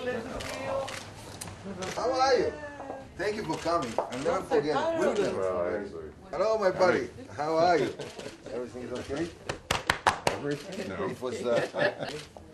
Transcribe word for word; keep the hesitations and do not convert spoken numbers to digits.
How are you? Thank you for coming. I'll never forget it. We'll never forget it. Hello, my buddy. How are you? Everything is okay? Everything? No. It was, uh,